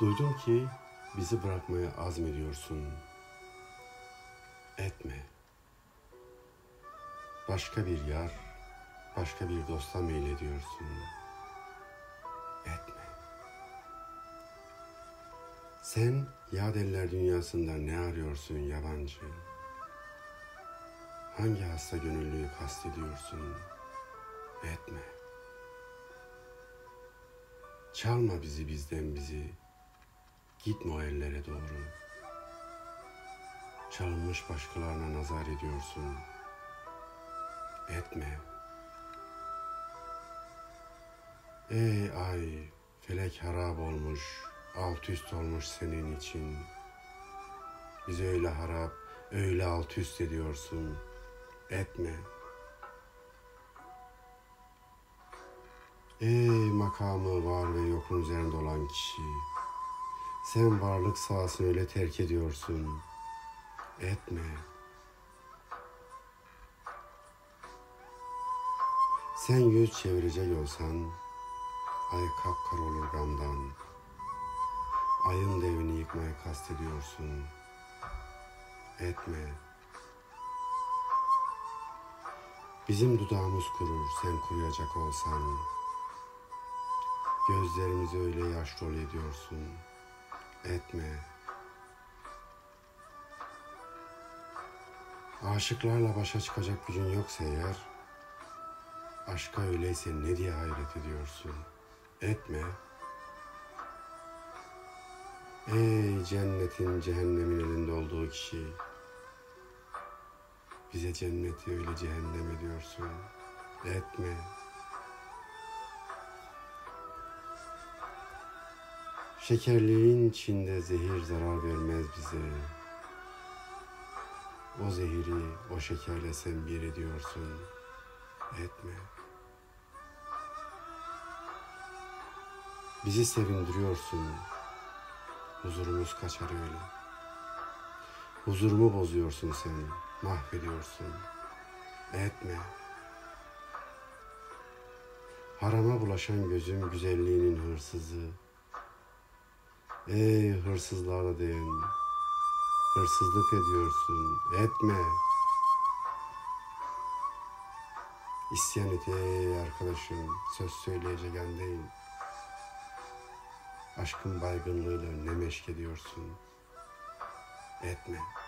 Duydum ki bizi bırakmaya azmediyorsun. Etme. Başka bir yar, başka bir dosta meylediyorsun. Etme. Sen yad eller dünyasında ne arıyorsun yabancı? Hangi hasta gönüllüyü kastediyorsun? Etme. Çalma bizi bizden bizi. Gitme o ellere doğru. Çalınmış başkalarına nazar ediyorsun. Etme. Ey ay, felek harap olmuş, alt üst olmuş senin için. Bizi öyle harap, öyle alt üst ediyorsun. Etme. Ey makamı var ve yokun üzerinde olan kişi. Sen varlık sahasını öyle terk ediyorsun. Etme. Sen yüz çevirecek olsan, ay kapkara olur gamdan. Ayın devini yıkmaya kastediyorsun. Etme. Bizim dudağımız kurur, sen kuruyacak olsan. Gözlerimizi öyle yaş dolu ediyorsun. Etme. Aşıklarla başa çıkacak gücün yoksa eğer, aşka öyleyse ne diye hayret ediyorsun? Etme. Ey cennetin cehennemin elinde olduğu kişi, bize cenneti öyle cehennem ediyorsun. Etme. Şekerliğin içinde zehir zarar vermez bize. O zehiri o şekerle sen bir ediyorsun. Etme. Bizi sevindiriyorsun. Huzurumuz kaçar öyle. Huzurumu bozuyorsun sen. Mahvediyorsun. Etme. Harama bulaşan gözüm güzelliğinin hırsızı. Ey hırsızlara değin. Hırsızlık ediyorsun. Etme. İsyan et ey arkadaşım. Söz söyleyecek andayım. Aşkın baygınlığıyla ne meşk ediyorsun. Etme.